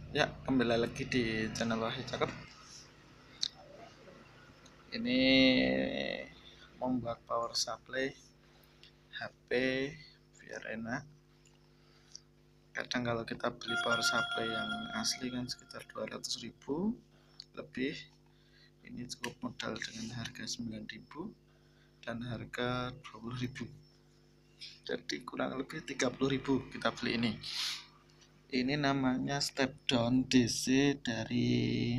Ya, kembali lagi di channel Wahyu Cakep. Ini membuat power supply HP biar enak. Kadang kalau kita beli power supply yang asli kan sekitar 200.000 lebih. Ini cukup modal dengan harga 9.000 dan harga 20.000. Jadi kurang lebih 30.000 kita beli ini. Ini namanya step down DC dari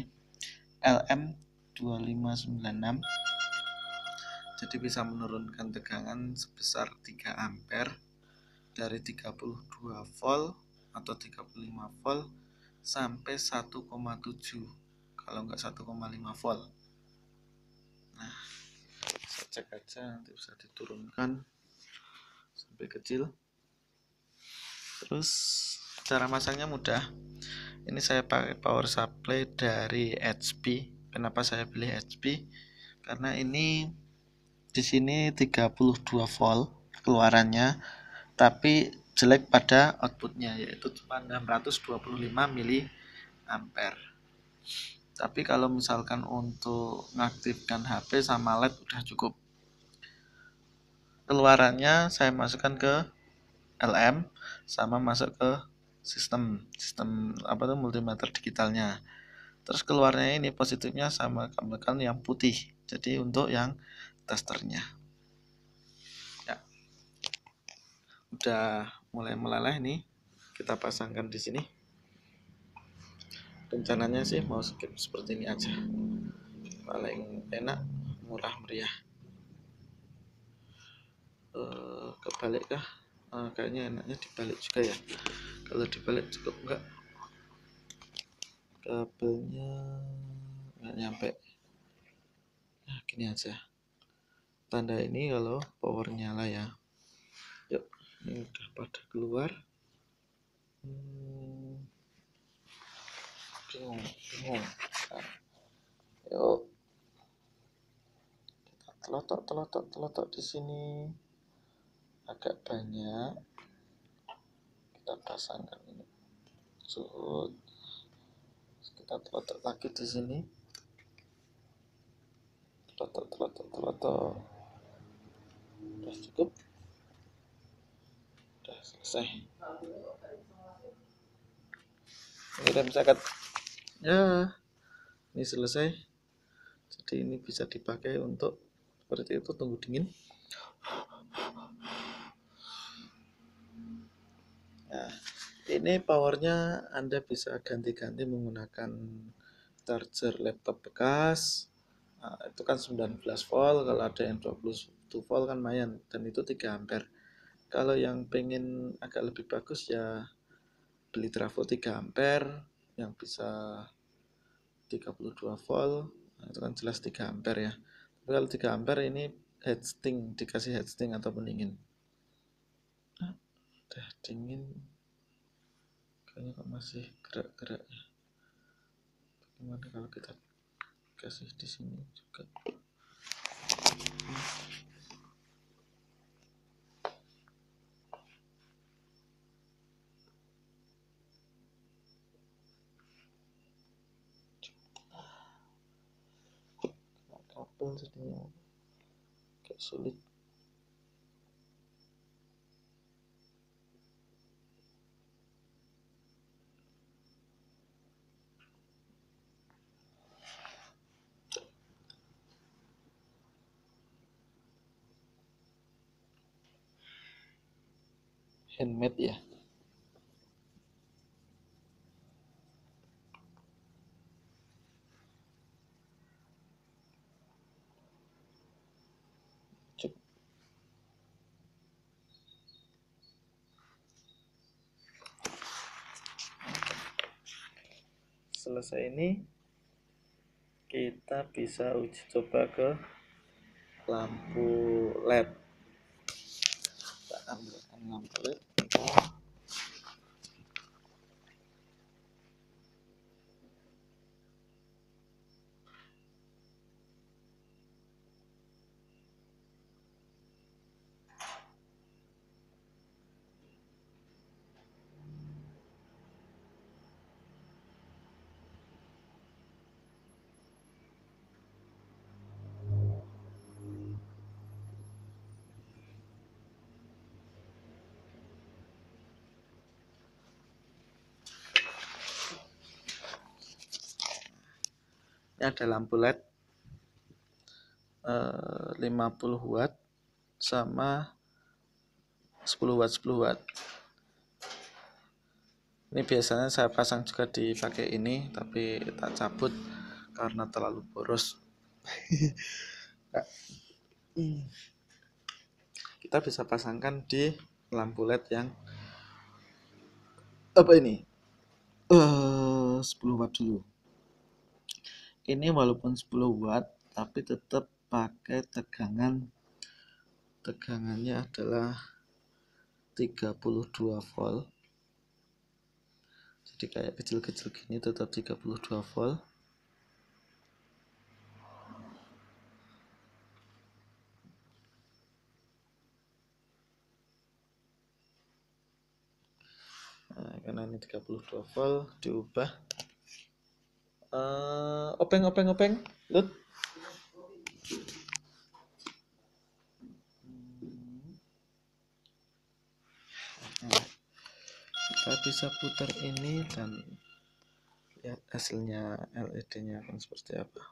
LM2596. Jadi bisa menurunkan tegangan sebesar 3 ampere dari 32 volt atau 35 volt sampai 1,7, kalau enggak 1,5 volt. Nah, saya cek aja, nanti bisa diturunkan sampai kecil. Terus cara masangnya mudah. Ini saya pakai power supply dari HP. Kenapa saya beli HP? Karena ini di sini 32 volt keluarannya, tapi jelek pada outputnya, yaitu cuma 625 mili ampere. Tapi kalau misalkan untuk mengaktifkan HP sama LED udah cukup. Keluarannya saya masukkan ke LM sama masuk ke sistem apa tuh, multimeter digitalnya. Terus keluarnya ini positifnya sama kabelkan yang putih. Jadi untuk yang testernya. Ya. Udah mulai meleleh nih. Kita pasangkan di sini. Rencananya sih mau skip seperti ini aja. Paling enak, murah meriah. Kebalik kah? Kayaknya enaknya dibalik juga ya. Kalau dibalik cukup enggak? Kabelnya nggak nyampe. Nah, gini aja. Tanda ini kalau power nyala ya. Yuk, ini udah pada keluar. Bingung. Nah, yuk, kita telotok di sini. Agak banyak. Kita pasangkan ini. Kita telotok lagi di sini. Telotok. Udah cukup. Udah selesai. Ini udah bisa ya, ini selesai. Jadi ini bisa dipakai untuk seperti itu, tunggu dingin. Nah, ini powernya Anda bisa ganti-ganti menggunakan charger laptop bekas. Nah, itu kan 19 volt, kalau ada yang 22 volt kan lumayan, dan itu 3 ampere. Kalau yang pengen agak lebih bagus ya beli trafo 3 ampere yang bisa 32 volt. Nah, itu kan jelas 3 ampere ya. Tapi kalau 3 ampere ini heatsink, dikasih heatsink atau pendingin. Nah, udah dingin, kayaknya kok masih gerak-gerak ya. Bagaimana kalau kita kasih di sini juga? Kabel jadinya agak sulit. Handmade ya. Selesai ini kita bisa uji coba ke lampu LED. Kita ambilkan lampu LED. Ini ada lampu LED 50 watt sama 10 watt 10 watt. Ini biasanya saya pasang juga di pakai ini, tapi tak cabut karena terlalu boros. Kita bisa pasangkan di lampu LED yang apa ini? 10 watt dulu. Ini walaupun 10 watt tapi tetap pakai tegangannya adalah 32 volt. Jadi kayak kecil-kecil gini tetap 32 volt. Nah, karena ini 32 volt diubah openg Lut. Nah, kita bisa putar ini dan lihat hasilnya LED-nya akan seperti apa.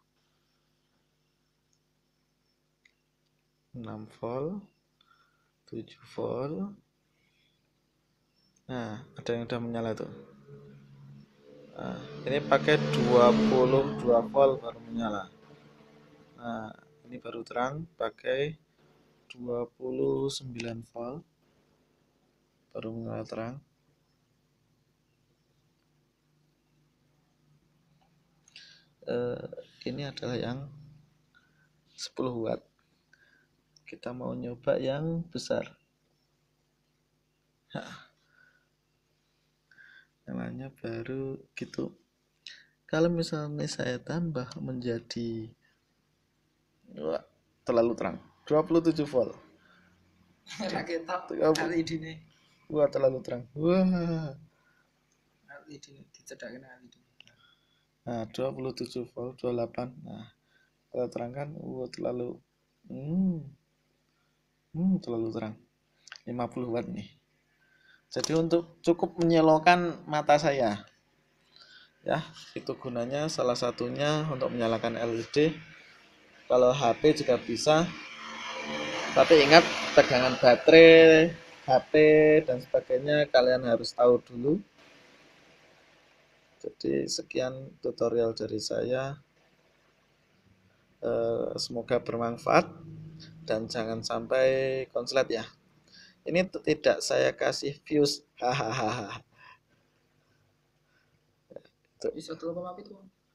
6 volt 7 volt. Nah, ada yang udah menyala tuh. Nah, ini pakai 22 volt baru menyala. Nah, ini baru terang pakai 29 volt baru menyala terang. Ini adalah yang 10 watt. Kita mau nyoba yang besar. Nyalanya baru gitu. Kalau misalnya saya tambah menjadi terlalu terang 27 volt. LED ini. Wah, terlalu terang. Wah. LED dicedakkan LED. Nah, 27 volt, 28. Nah, kalau terang kan terlalu terlalu terang. 50 watt nih. Jadi untuk cukup menyilaukan mata saya. Ya, itu gunanya salah satunya untuk menyalakan LED. Kalau HP juga bisa. Tapi ingat tegangan baterai, HP dan sebagainya kalian harus tahu dulu. Jadi sekian tutorial dari saya. Semoga bermanfaat dan jangan sampai konslet ya. Ini tidak saya kasih views, hahaha. Bisa 2,7.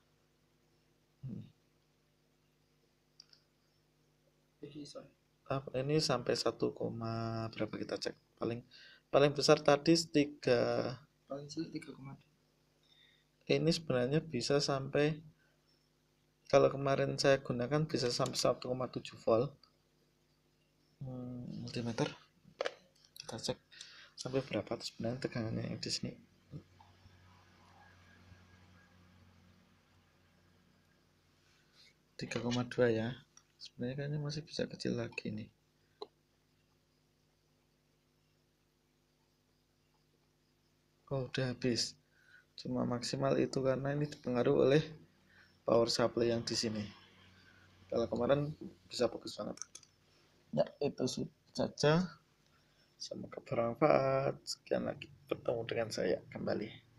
Ini sampai 1, berapa kita cek? Paling besar tadi 3. Paling cilik 3,2. Ini sebenarnya bisa sampai, kalau kemarin saya gunakan bisa sampai 1,7 volt. Multimeter. Kita cek sampai berapa tuh sebenarnya tegangannya yang di sini. 3,2 ya. Sebenarnya kayaknya masih bisa kecil lagi nih. Oh, udah habis. Cuma maksimal itu karena ini dipengaruhi oleh power supply yang di sini. Kalau kemarin bisa bagus banget. Ya, itu saja. Semoga bermanfaat. Sekian lagi bertemu dengan saya kembali.